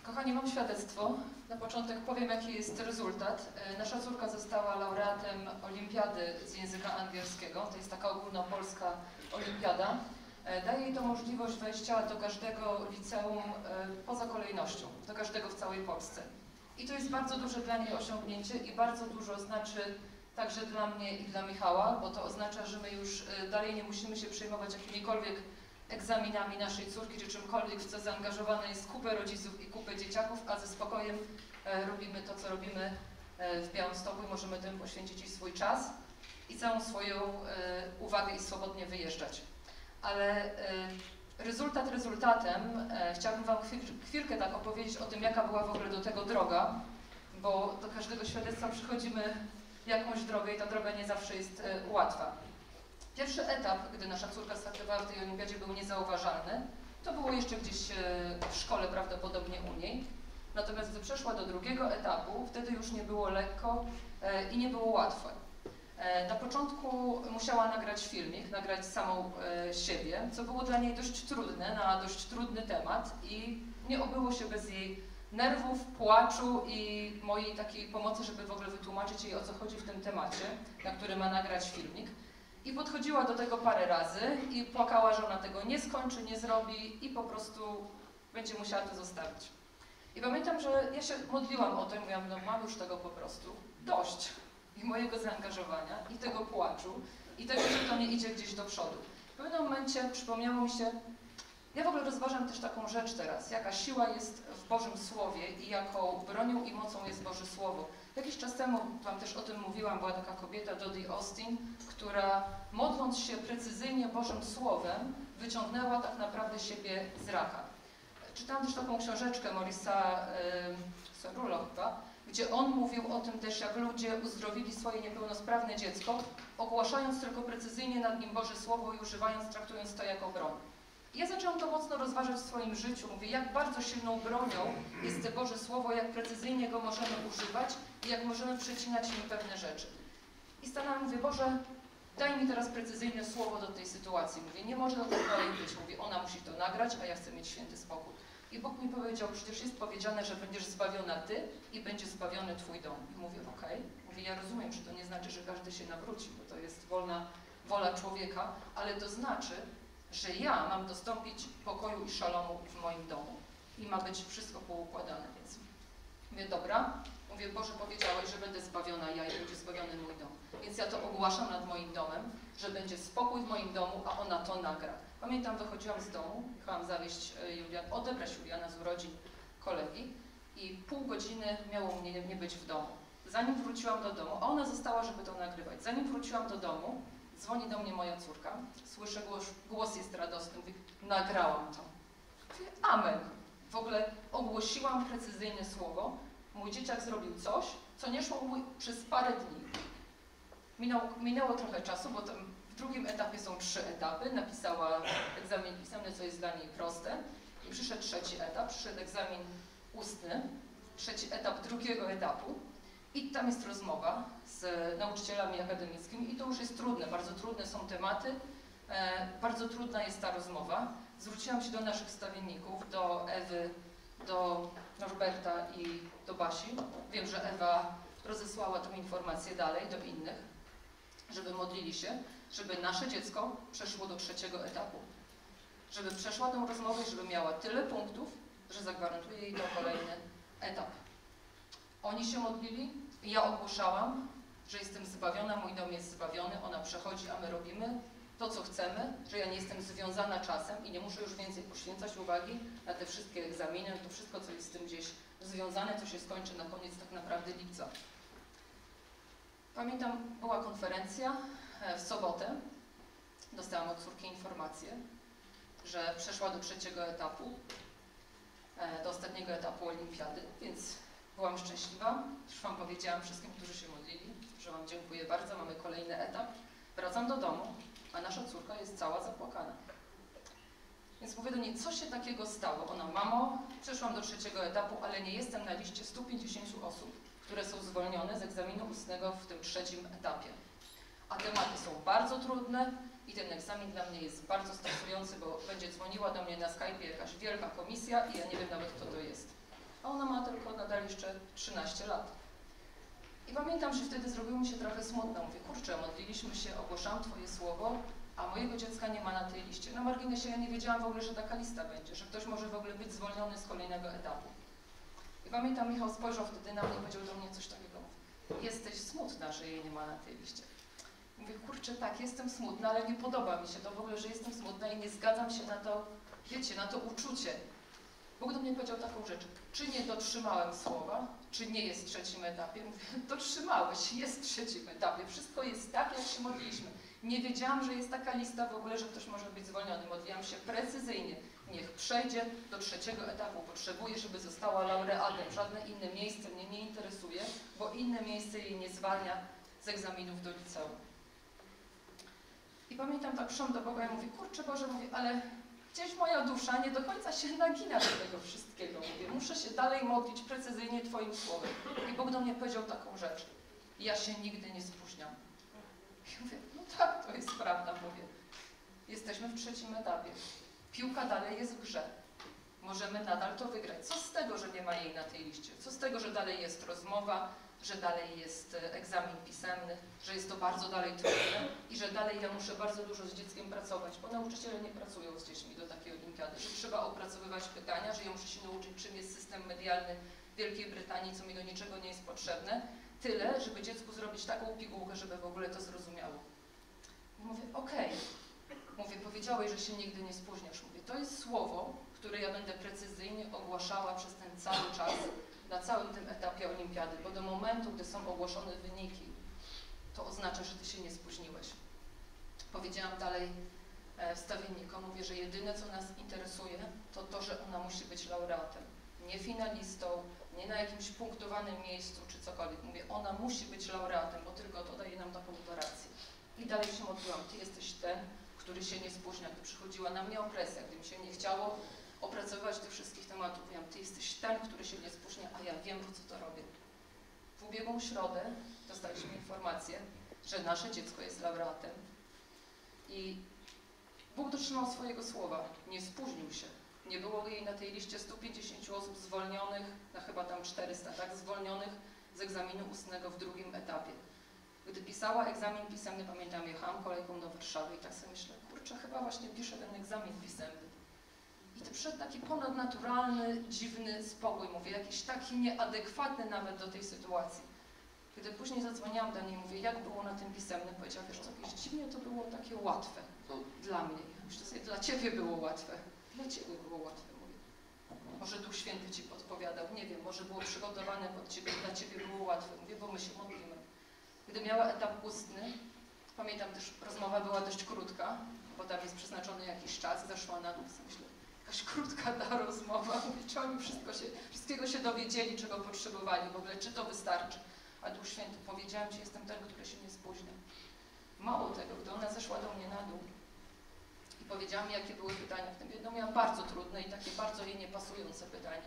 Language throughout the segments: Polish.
Kochani, mam świadectwo. Na początek powiem, jaki jest rezultat. Nasza córka została laureatem olimpiady z języka angielskiego. To jest taka ogólnopolska olimpiada. Daje jej to możliwość wejścia do każdego liceum poza kolejnością, do każdego w całej Polsce. I to jest bardzo duże dla niej osiągnięcie i bardzo dużo znaczy także dla mnie i dla Michała, bo to oznacza, że my już dalej nie musimy się przejmować jakimikolwiek egzaminami naszej córki, czy czymkolwiek, w co zaangażowane jest kupę rodziców i kupę dzieciaków, a ze spokojem robimy to, co robimy w Białymstoku i możemy temu poświęcić i swój czas i całą swoją uwagę i swobodnie wyjeżdżać. Ale rezultat rezultatem, chciałabym Wam chwilkę tak opowiedzieć o tym, jaka była w ogóle do tego droga, bo do każdego świadectwa przychodzimy jakąś drogę i ta droga nie zawsze jest łatwa. Pierwszy etap, gdy nasza córka startowała w tej olimpiadzie, był niezauważalny. To było jeszcze gdzieś w szkole, prawdopodobnie u niej. Natomiast gdy przeszła do drugiego etapu, wtedy już nie było lekko i nie było łatwo. Na początku musiała nagrać filmik, nagrać samą siebie, co było dla niej dość trudne, na dość trudny temat i nie obyło się bez jej nerwów, płaczu i mojej takiej pomocy, żeby w ogóle wytłumaczyć jej, o co chodzi w tym temacie, na który ma nagrać filmik. I podchodziła do tego parę razy i płakała, że ona tego nie skończy, nie zrobi i po prostu będzie musiała to zostawić. I pamiętam, że ja się modliłam o to i mówiłam, no mam już tego po prostu dość. I mojego zaangażowania, i tego płaczu, i tego, że to nie idzie gdzieś do przodu. W pewnym momencie przypomniało mi się, ja w ogóle rozważam też taką rzecz teraz, jaka siła jest w Bożym Słowie i jaką bronią i mocą jest Boże Słowo. Jakiś czas temu Wam też o tym mówiłam, była taka kobieta, Dodie Austin, która modląc się precyzyjnie Bożym Słowem, wyciągnęła tak naprawdę siebie z raka. Czytałam też taką książeczkę Morisa Cerullo chyba, gdzie on mówił o tym też, jak ludzie uzdrowili swoje niepełnosprawne dziecko, ogłaszając tylko precyzyjnie nad nim Boże Słowo i używając, traktując to jako broń. I ja zaczęłam to mocno rozważać w swoim życiu. Mówię, jak bardzo silną bronią jest to Boże Słowo, jak precyzyjnie go możemy używać i jak możemy przecinać nim pewne rzeczy. I stanęłam, mówię, Boże, daj mi teraz precyzyjne słowo do tej sytuacji. Mówię, nie może do tego dalej być. Mówię, ona musi to nagrać, a ja chcę mieć święty spokój. I Bóg mi powiedział, przecież jest powiedziane, że będziesz zbawiona ty i będzie zbawiony twój dom. I mówię, okej. Mówię, ja rozumiem, że to nie znaczy, że każdy się nawróci, bo to jest wolna wola człowieka, ale to znaczy, że ja mam dostąpić pokoju i szalomu w moim domu. I ma być wszystko poukładane, więc mówię, dobra. Mówię, Boże, powiedziałeś, że będę zbawiona ja i będzie zbawiony mój dom. Więc ja to ogłaszam nad moim domem, że będzie spokój w moim domu, a ona to nagra. Pamiętam, wychodziłam z domu, jechałam zawieźć odebrać Juliana z urodzin kolegi i pół godziny miało mnie nie być w domu. Zanim wróciłam do domu, a ona została, żeby to nagrywać. Zanim wróciłam do domu, dzwoni do mnie moja córka, słyszę głos jest radosny, mówi, nagrałam to. Mówię, amen. W ogóle ogłosiłam precyzyjne słowo. Mój dzieciak zrobił coś, co nie szło przez parę dni. Minęło trochę czasu, bo tam w drugim etapie są 3 etapy. Napisała egzamin pisemny, co jest dla niej proste. I przyszedł trzeci etap, przyszedł egzamin ustny, trzeci etap drugiego etapu. I tam jest rozmowa z nauczycielami akademickimi i to już jest trudne, bardzo trudne są tematy, bardzo trudna jest ta rozmowa. Zwróciłam się do naszych stawienników, do Ewy, do Norberta i do Basi. Wiem, że Ewa rozesłała tę informację dalej do innych, żeby modlili się, żeby nasze dziecko przeszło do trzeciego etapu. Żeby przeszła tę rozmowę i żeby miała tyle punktów, że zagwarantuje jej to kolejny etap. Oni się modlili, ja ogłaszałam, że jestem zbawiona, mój dom jest zbawiony, ona przechodzi, a my robimy to, co chcemy, że ja nie jestem związana czasem i nie muszę już więcej poświęcać uwagi na te wszystkie egzaminy, to wszystko, co jest z tym gdzieś związane, co się skończy na koniec tak naprawdę lipca. Pamiętam, była konferencja w sobotę, dostałam od córki informację, że przeszła do trzeciego etapu, do ostatniego etapu olimpiady, więc byłam szczęśliwa. Już Wam powiedziałam wszystkim, którzy się modlili, że Wam dziękuję bardzo, mamy kolejny etap. Wracam do domu, a nasza córka jest cała zapłakana. Więc mówię do niej, co się takiego stało? Ona, mamo, przeszłam do trzeciego etapu, ale nie jestem na liście 150 osób, które są zwolnione z egzaminu ustnego w tym trzecim etapie. A tematy są bardzo trudne i ten egzamin dla mnie jest bardzo stresujący, bo będzie dzwoniła do mnie na Skype'ie jakaś wielka komisja i ja nie wiem nawet, kto to jest. a ona ma tylko nadal jeszcze 13 lat. I pamiętam, że wtedy zrobiło mi się trochę smutno. Mówię, kurczę, modliliśmy się, ogłaszam Twoje słowo, a mojego dziecka nie ma na tej liście. Na marginesie ja nie wiedziałam w ogóle, że taka lista będzie, że ktoś może w ogóle być zwolniony z kolejnego etapu. I pamiętam, Michał spojrzał wtedy na mnie i powiedział do mnie coś takiego. Jesteś smutna, że jej nie ma na tej liście. Mówię, kurczę, tak, jestem smutna, ale nie podoba mi się to w ogóle, że jestem smutna i nie zgadzam się na to, wiecie, na to uczucie. Bóg do mnie powiedział taką rzecz, czy nie dotrzymałem słowa, czy nie jest w trzecim etapie? Mówię, dotrzymałeś, jest w trzecim etapie, wszystko jest tak, jak się modliliśmy. Nie wiedziałam, że jest taka lista w ogóle, że ktoś może być zwolniony. Modliłam się precyzyjnie. Niech przejdzie do trzeciego etapu. Potrzebuję, żeby została laureatem. Żadne inne miejsce mnie nie interesuje, bo inne miejsce jej nie zwalnia z egzaminów do liceum. I pamiętam tak szłam do Boga i mówię, kurczę Boże, mówię, ale gdzieś moja dusza nie do końca się nagina do tego wszystkiego. Mówię, muszę się dalej modlić precyzyjnie Twoim słowem. I Bóg do mnie powiedział taką rzecz. Ja się nigdy nie spóźniam. I mówię, no tak, to jest prawda, mówię. Jesteśmy w trzecim etapie. Piłka dalej jest w grze. Możemy nadal to wygrać. Co z tego, że nie ma jej na tej liście? Co z tego, że dalej jest rozmowa, że dalej jest egzamin pisemny, że jest to bardzo dalej trudne i że dalej ja muszę bardzo dużo z dzieckiem pracować, bo nauczyciele nie pracują z dziećmi do takiej olimpiady, że trzeba opracowywać pytania, że ja muszę się nauczyć, czym jest system medialny Wielkiej Brytanii, co mi do niczego nie jest potrzebne. Tyle, żeby dziecku zrobić taką pigułkę, żeby w ogóle to zrozumiało. I mówię, okej. Mówię, powiedziałeś, że się nigdy nie spóźniasz. Mówię, to jest słowo, które ja będę precyzyjnie ogłaszała przez ten cały czas, na całym tym etapie olimpiady, bo do momentu, gdy są ogłoszone wyniki, to oznacza, że Ty się nie spóźniłeś. Powiedziałam dalej wstawiennikom, mówię, że jedyne, co nas interesuje, to to, że ona musi być laureatem. Nie finalistą, nie na jakimś punktowanym miejscu, czy cokolwiek. Mówię, ona musi być laureatem, bo tylko to daje nam taką gwarancję. I dalej się modliłam, Ty jesteś ten, który się nie spóźnia, gdy przychodziła na mnie opresja, gdy mi się nie chciało opracowywać tych wszystkich tematów. Mówiłam, Ty jesteś ten, który się nie spóźnia, a ja wiem, po co to robię. W ubiegłą środę dostaliśmy informację, że nasze dziecko jest laureatem i Bóg dotrzymał swojego słowa, nie spóźnił się. Nie było jej na tej liście 150 osób zwolnionych, na chyba tam 400, tak, zwolnionych z egzaminu ustnego w drugim etapie. Gdy pisała egzamin pisemny, pamiętam, jechałam kolejką do Warszawy i tak sobie myślę, kurczę, chyba właśnie piszę ten egzamin pisemny. I to przyszedł taki ponadnaturalny, dziwny spokój, mówię, jakiś taki nieadekwatny nawet do tej sytuacji. Gdy później zadzwoniłam do niej, mówię, jak było na tym pisemnym, powiedziała, wiesz co, jakieś dziwnie to było takie łatwe dla mnie. Myślę sobie, dla Ciebie było łatwe. Dla Ciebie było łatwe, mówię. Może Duch Święty Ci podpowiadał, nie wiem, może było przygotowane pod Ciebie, dla Ciebie było łatwe. Mówię, bo my się modlimy. Gdy miała etap ustny, pamiętam też, rozmowa była dość krótka, bo tam jest przeznaczony jakiś czas, zeszła na dół, myślę, jakaś krótka ta rozmowa, mówię, czy oni wszystkiego się dowiedzieli, czego potrzebowali, w ogóle, czy to wystarczy. A Duch Święty, powiedziałem Ci, jestem ten, który się nie spóźnia. Mało tego, gdy ona zeszła do mnie na dół i powiedziała mi, jakie były pytania, w tym jedno miałam bardzo trudne i takie bardzo jej niepasujące pytanie.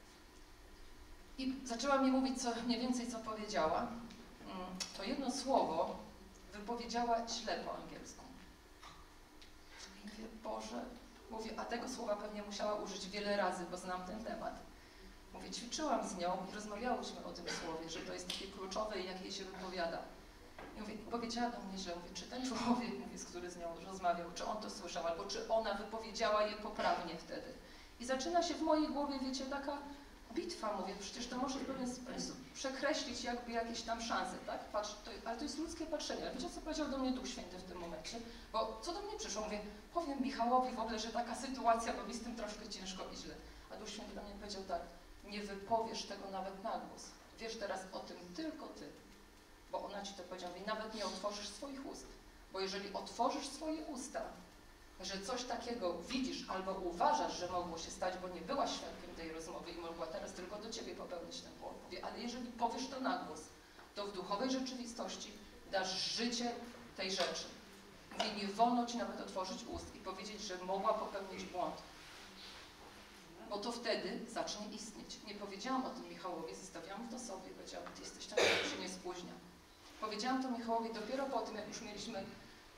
I zaczęła mi mówić mniej więcej, co powiedziała. To jedno słowo wypowiedziała źle po angielsku. I mówię, Boże, mówię, a tego słowa pewnie musiała użyć wiele razy, bo znam ten temat. Mówię, ćwiczyłam z nią i rozmawiałyśmy o tym słowie, że to jest takie kluczowe i jak jej się wypowiada. I mówię, powiedziała do mnie źle, mówię, czy ten człowiek, mówię, z który z nią rozmawiał, czy on to słyszał, albo czy ona wypowiedziała je poprawnie wtedy. I zaczyna się w mojej głowie, wiecie, taka bitwa, mówię, przecież to może w pewien sposób przekreślić jakby jakieś tam szanse, tak? Patrz, ale to jest ludzkie patrzenie. Ale wiecie, co powiedział do mnie Duch Święty w tym momencie? Bo co do mnie przyszło? Mówię, powiem Michałowi w ogóle, że taka sytuacja, bo mi z tym troszkę ciężko i źle. A Duch Święty do mnie powiedział tak, nie wypowiesz tego nawet na głos. Wiesz teraz o tym tylko Ty. Bo ona Ci to powiedziała i nawet nie otworzysz swoich ust. Bo jeżeli otworzysz swoje usta, że coś takiego widzisz albo uważasz, że mogło się stać, bo nie byłaś świadkiem tej rozmowy i mogła teraz tylko do Ciebie popełnić ten błąd. Mówię, ale jeżeli powiesz to na głos, to w duchowej rzeczywistości dasz życie tej rzeczy. Mówię, nie wolno Ci nawet otworzyć ust i powiedzieć, że mogła popełnić błąd. Bo to wtedy zacznie istnieć. Nie powiedziałam o tym Michałowi, zostawiałam to sobie. Powiedziałam, Ty jesteś ten, który się nie spóźnia. Powiedziałam to Michałowi dopiero po tym, jak już mieliśmy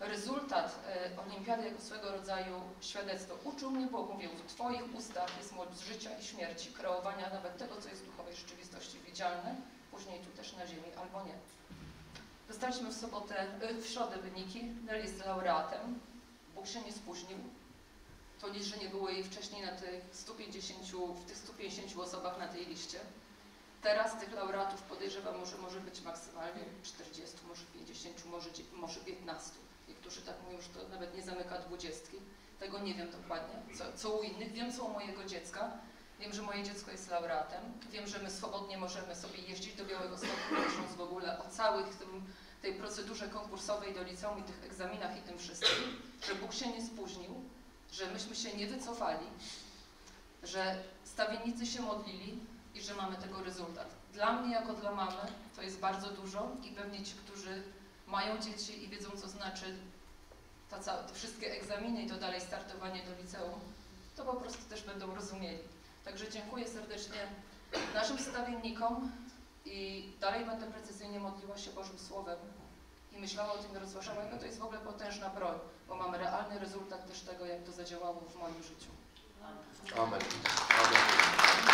rezultat olimpiady jako swego rodzaju świadectwo. Uczył mnie Bóg, mówił, w Twoich ustach jest moc życia i śmierci, kreowania nawet tego, co jest w duchowej rzeczywistości widzialne, później tu też na ziemi, albo nie. Dostaliśmy w środę wyniki, Nel jest laureatem, Bóg się nie spóźnił. To nic, że nie było jej wcześniej na tych 150 osobach na tej liście. Teraz tych laureatów podejrzewam, może być maksymalnie 40, może 50, może 15. Niektórzy tak mówią, że to nawet nie zamyka 20. Tego nie wiem dokładnie, co u innych. Wiem, co u mojego dziecka. Wiem, że moje dziecko jest laureatem. Wiem, że my swobodnie możemy sobie jeździć do Białegostoku, myśląc w ogóle o całych tej procedurze konkursowej do liceum i tych egzaminach i tym wszystkim, że Bóg się nie spóźnił, że myśmy się nie wycofali, że stawiennicy się modlili i że mamy tego rezultat. Dla mnie, jako dla mamy, to jest bardzo dużo i pewnie ci, którzy mają dzieci i wiedzą, co znaczy te wszystkie egzaminy i to dalej startowanie do liceum, to po prostu też będą rozumieli. Także dziękuję serdecznie naszym stawiennikom i dalej będę precyzyjnie modliła się Bożym Słowem i myślała o tym i rozważała, jaka to jest w ogóle potężna broń, bo mamy realny rezultat też tego, jak to zadziałało w moim życiu. Amen. Amen.